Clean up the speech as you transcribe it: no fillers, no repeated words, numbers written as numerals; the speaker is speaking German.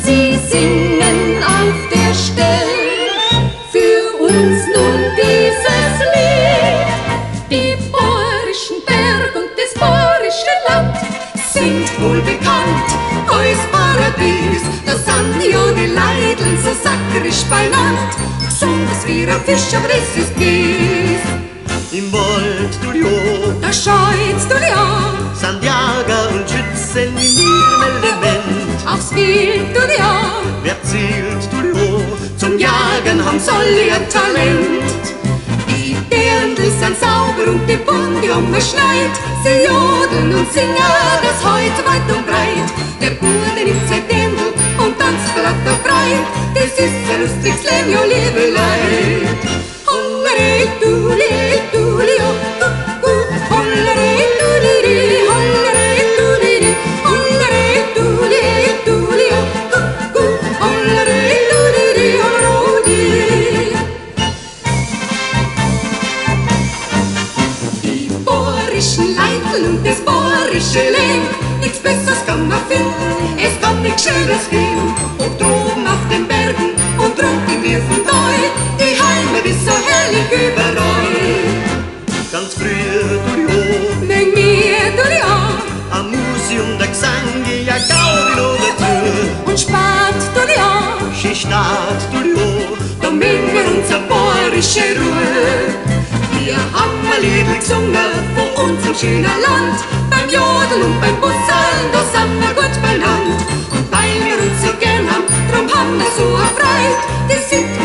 Sie singen auf der Stelle für uns nun dieses Lied. Die boarischen Berg und das boarische Land sind wohl bekannt als Paradies. Da sind ja die Leidlen so sackerisch beieinander, besonders wie ein Fisch, aber es ist Gies. Im Wald, du Lio, Da scheut's du ja, sind Jäger und Schützen in ihrem Element. aufs Wild du ja, Wer zielt, du Lio, zum Jagen haben alle ein Talent. Die Dirndl sind sauber und die Bunde umgeschneit. Sie jodeln und singen das heute weit und breit. Der Bude nimmt sein Dirndl und tanzt glatt und breit. Das ist ein lustiges Leben, ja liebe Leid. Hollere, duli, duli, oh, hollere, duli, hollere, duli, hollere, duli, duli, oh, hollere, duli, hollere. Die boarischen Leitl und das boarische Leben, nichts Besseres kann man finden, es kann nichts Schönes geben. Ob droben auf den Bergen und drunten wir von Deu, die Heimat ist so herrlich überall. ganz früher, du Lio, Wegen mir, du ja, am Museum der Gesang, ja Gaudi noch dazu. und spart, du ja, Schön Staat, du Lio, da mögen wir unser boarische Ruhe. Wir haben ein Liedl gesungen von unserem schönen Land, beim Jodeln und beim Busseln, da sind wir gut beieinander. Und weil wir uns so gern haben, drum haben wir so erfreut, die sind